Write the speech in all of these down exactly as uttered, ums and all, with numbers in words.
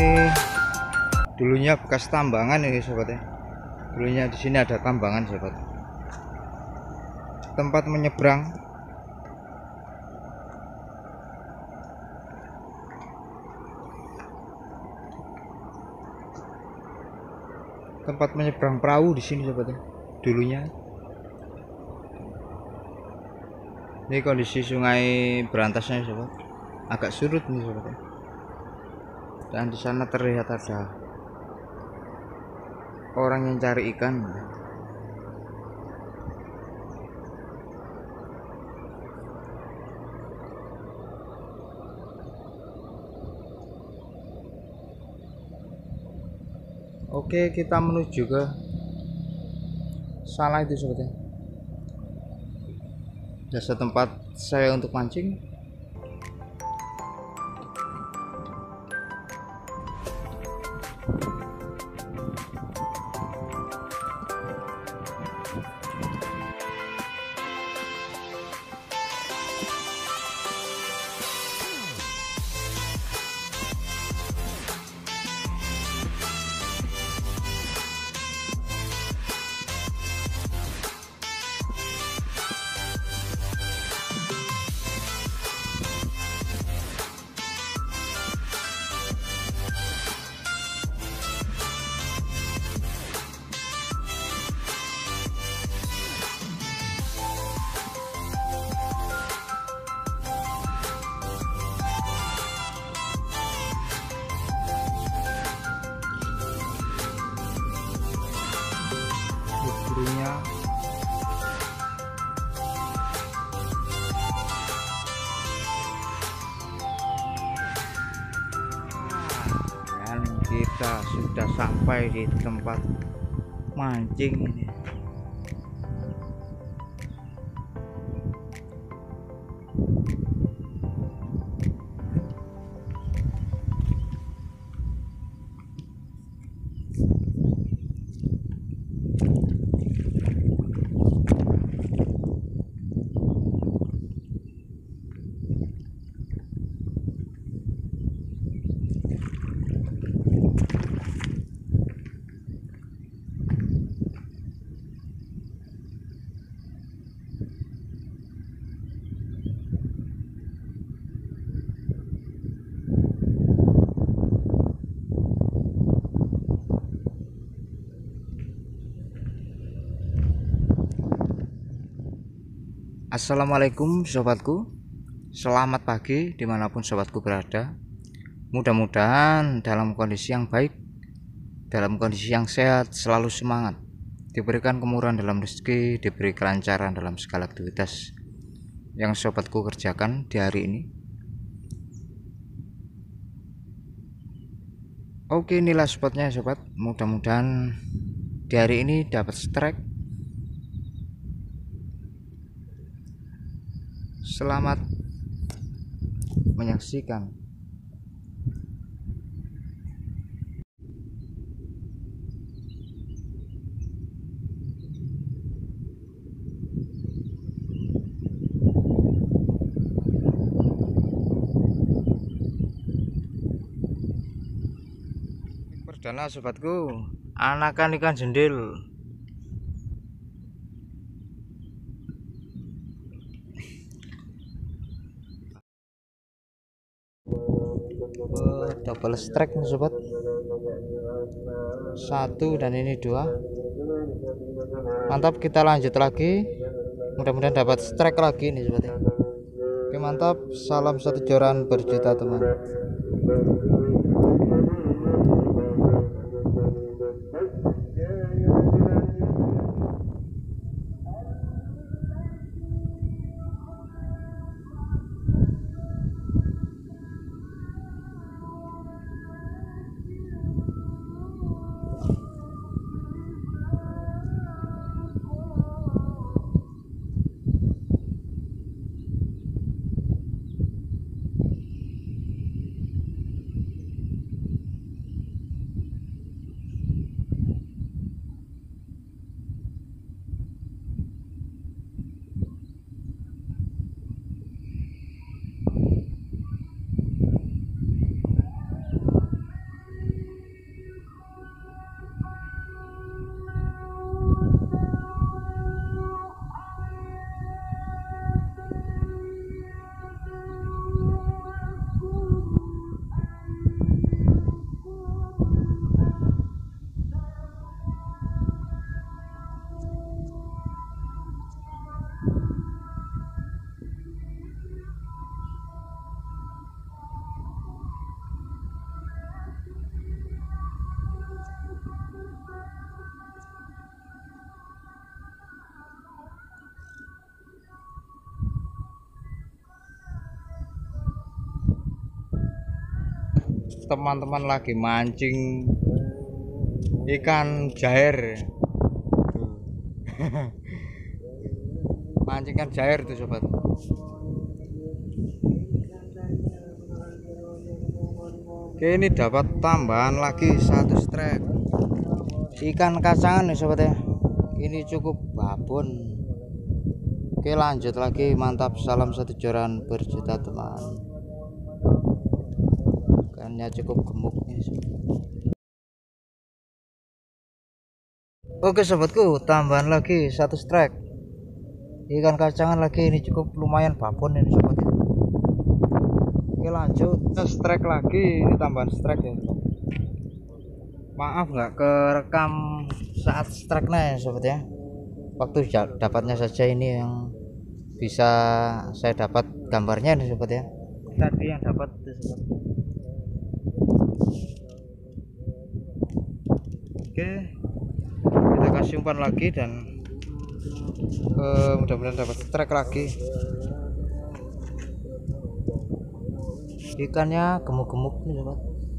ini dulunya bekas tambangan ini sobat ya. Dulunya di sini ada tambangan sobat. Tempat menyeberang. Tempat menyeberang perahu di sini sobat ya. Dulunya. Ini kondisi sungai berantasnya sobat. Agak surut nih sobat ya. Dan di sana terlihat ada orang yang cari ikan. Oke, kita menuju ke sana itu sobat ya. Jasa tempat saya untuk mancing. Gurunya dan kita sudah sampai di tempat mancing ini. Assalamualaikum sobatku, selamat pagi dimanapun sobatku berada. Mudah-mudahan dalam kondisi yang baik, dalam kondisi yang sehat, selalu semangat, diberikan kemurahan dalam rezeki, diberi kelancaran dalam segala aktivitas yang sobatku kerjakan di hari ini. Oke, inilah spotnya sobat. Mudah-mudahan di hari ini dapat strike. Selamat menyaksikan. Perdana sobatku, anakan ikan jendil. Oh, double strike nih sobat, satu dan ini dua. Mantap, kita lanjut lagi, mudah-mudahan dapat strike lagi nih sobat. Oke, mantap, salam satu joran berjuta teman. teman-teman lagi mancing ikan jair. Mancing ikan jair tuh sobat. Oke, ini dapat tambahan lagi satu strike ikan kacangan nih sobat ya. Ini cukup babon. Oke, lanjut lagi. Mantap, salam satu joran berjuta teman. Ikannya cukup gemuk nih sobat. Oke sobatku, tambahan lagi satu strike ikan kacangan lagi. Ini cukup lumayan babon ini sobat ya. Oke, lanjut strike lagi. Ini tambahan strike ya. Maaf nggak kerekam saat strike nya ya sobat ya. Waktu dapatnya saja ini yang bisa saya dapat gambarnya nih sobat ya. Tadi yang dapat tuh sobat. Oke, kita kasih umpan lagi dan uh, mudah-mudahan dapat strike lagi. Ikannya gemuk-gemuk nih sobat.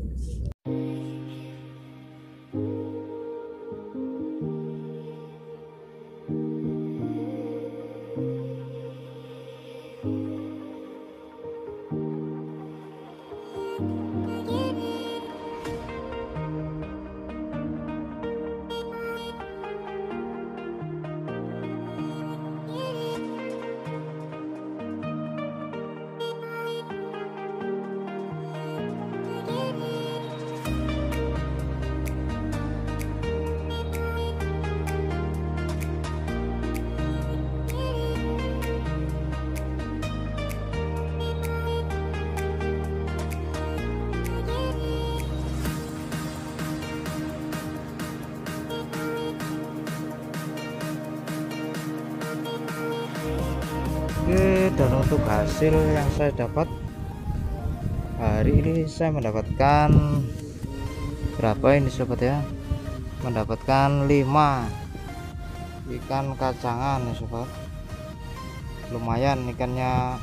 Oke, dan untuk hasil yang saya dapat hari ini, saya mendapatkan berapa ini sobat ya, mendapatkan lima ikan kacangan ya sobat. Lumayan ikannya,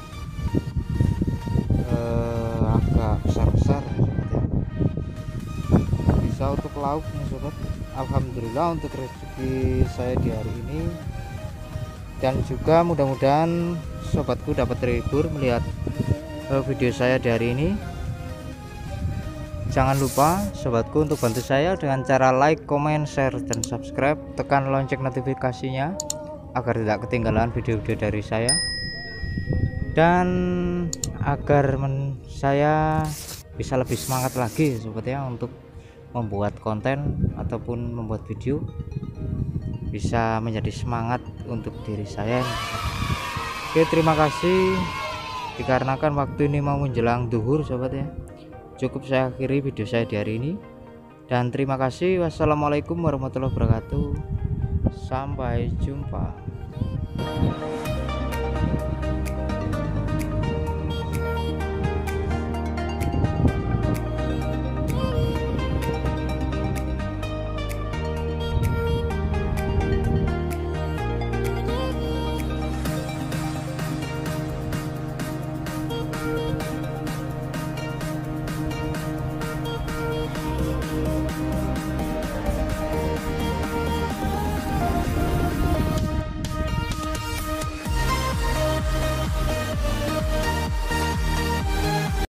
eh, agak besar-besar ya sobat ya. Bisa untuk lauk nih sobat. Alhamdulillah untuk rezeki saya di hari ini. Dan juga mudah-mudahan sobatku dapat terhibur melihat video saya di hari ini. Jangan lupa sobatku untuk bantu saya dengan cara like, comment, share, dan subscribe. Tekan lonceng notifikasinya agar tidak ketinggalan video-video dari saya, dan agar men saya bisa lebih semangat lagi sobat ya untuk membuat konten ataupun membuat video. Bisa menjadi semangat untuk diri saya. Oke, terima kasih. Dikarenakan waktu ini mau menjelang duhur sobat ya, cukup saya akhiri video saya di hari ini, dan terima kasih. Wassalamualaikum warahmatullahi wabarakatuh. Sampai jumpa.